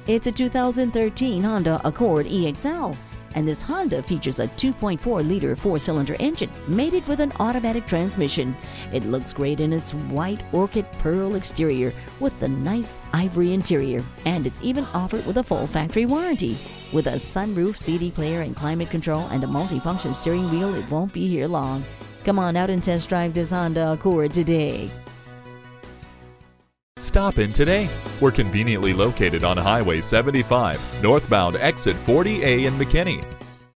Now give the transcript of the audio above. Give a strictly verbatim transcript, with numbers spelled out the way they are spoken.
It's a two thousand thirteen Honda Accord E X L, and this Honda features a two point four liter four-cylinder engine mated with an automatic transmission. It looks great in its White Orchid Pearl exterior with the nice ivory interior, and it's even offered with a full factory warranty. With a sunroof, C D player, and climate control, and a multi-function steering wheel, it won't be here long. Come on out and test drive this Honda Accord today. Stop in today. We're conveniently located on Highway seventy-five, northbound exit forty A in McKinney.